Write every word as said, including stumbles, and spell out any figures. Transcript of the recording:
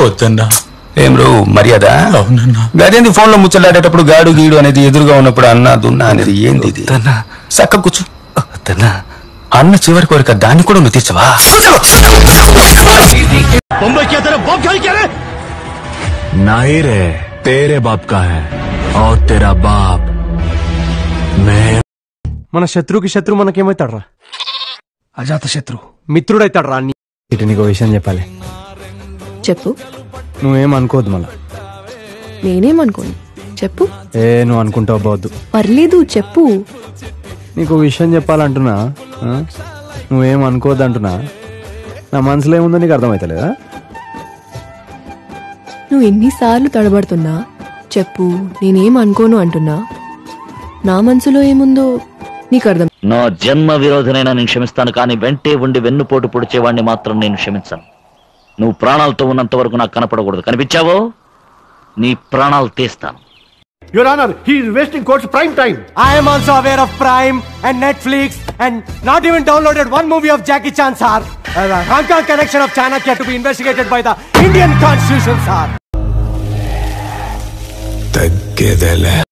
వద్దన్నా. ఏం రో మర్యాద? గదేంది ఫోన్ లో ముచ్చలాడేటప్పుడు గాడు గీడు అనేది ఎదురుగా ఉన్నప్పుడు అన్న దున్నా అనేది ఏంది ఇది? చక్క కూర్చో. అన్న చివరి కోరిక దాన్ని కూడా నువ్వు తీర్చవా? नहीं रे, तेरे बाप का है और तेरा बाप मैं. మన శత్రువుకి శత్రువు మనకేమవుతాడ్రా? అజాత శత్రు మిత్రుడైతాడ్రా. ఇటు నీకు విషయం చెప్పాలి. చెప్పు. నువ్వేం అనుకోవద్దు మళ్ళా. నేనేమనుకోను, చెప్పు. ఏ నువ్వు అనుకుంటావు పోవద్దు. పర్లేదు చెప్పు. నీకు విషయం చెప్పాలంటున్నా, నువ్వేం అనుకోవద్దు అంటున్నా. నా మనసులో ఏముందో నీకు అర్థమవుతలేదా? నువ్వు ఎన్నిసార్లు తడబడుతున్నా చెప్పు, నేనేం అనుకోను అంటున్నా. నా మనసులో ఏముందో నీకు అర్థం. నా జన్మ విరోధనైనా నేను క్షమిస్తాను, కానీ వెంటే ఉండి వెన్నుపోటు పొడిచేవాడిని మాత్రం నేను క్షమించాను. నువ్వు ప్రాణాలతో ఉన్నంత వరకు నాకు కనపడకూడదు. కనిపించావో నీ ప్రాణాలు తీస్తాను. Your Honor, he is wasting court's prime time. I am also aware of Prime and Netflix and not even downloaded one movie of Jackie Chan, sir. Uh, the Hong Kong connection of Chanakya to be investigated by the Indian Constitution, sir. तग्गेदले